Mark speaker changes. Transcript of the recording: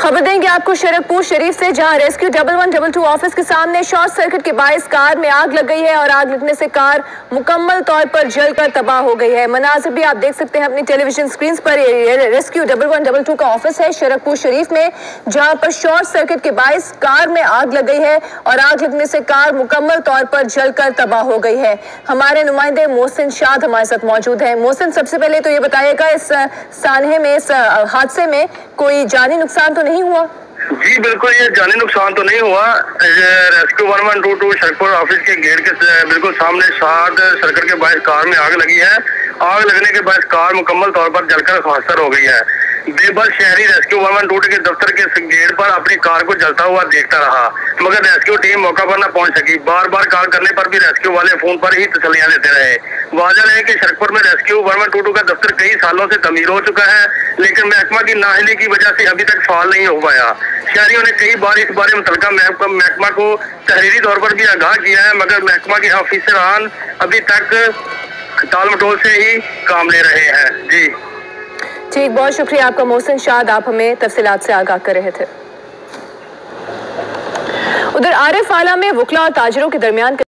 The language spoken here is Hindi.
Speaker 1: खबर देंगे आपको शरकपुर शरीफ से, जहां रेस्क्यू 1112 ऑफिस के सामने शॉर्ट सर्किट के बाइस कार में आग लग गई है और आग लगने से कार मुकम्मल तौर पर जलकर तबाह हो गई है। मनाज़िर भी आप देख सकते हैं अपनी टेलीविजन स्क्रीन पर। रेस्क्यू 1112 का ऑफिस है शरकपुर शरीफ में, जहां पर शॉर्ट सर्किट के बाइस कार में आग लग गई है और आग लगने से कार मुकम्मल तौर पर जलकर तबाह हो गई है। हमारे नुमाइंदे मोहसिन शाद हमारे साथ मौजूद है। मोहसिन, सबसे पहले तो ये बताइएगा, इस सानहे में, इस हादसे में कोई जानी नुकसान तो नहीं हुआ?
Speaker 2: जी बिल्कुल, ये जानी नुकसान तो नहीं हुआ। रेस्क्यू 1122 शरकपुर ऑफिस के गेट के बिल्कुल सामने शॉर्ट सर्किट के बायस कार में आग लगी है। आग लगने के बाद कार मुकम्मल तौर पर जलकर खासर हो गई है। बेबस शहरी रेस्क्यू 1122 के दफ्तर के गेट पर अपनी कार को जलता हुआ देखता रहा, मगर रेस्क्यू टीम मौका पर न पहुंच सकी। बार बार कॉल करने पर भी रेस्क्यू वाले फोन पर ही तसल्लियां देते रहे। वाज़ह है कि शरकपुर में रेस्क्यू 1122 का दफ्तर कई सालों से तमीर हो चुका है, लेकिन महकमा की नाअहली की वजह से अभी तक फाल नहीं हो पाया। शहरियों ने कई बार इस बारे में मुतल्लिका महकमा को तहरीरी तौर पर भी आगाह किया है, मगर महकमा के ऑफिसरान अभी तक टाल मटोल से ही काम ले रहे हैं। जी
Speaker 1: ठीक, बहुत शुक्रिया आपका मोहसिन शाद, आप हमें तफसीलात से आगाह कर रहे थे। उधर आरिफ आला में वकला और ताजरों के दरमियान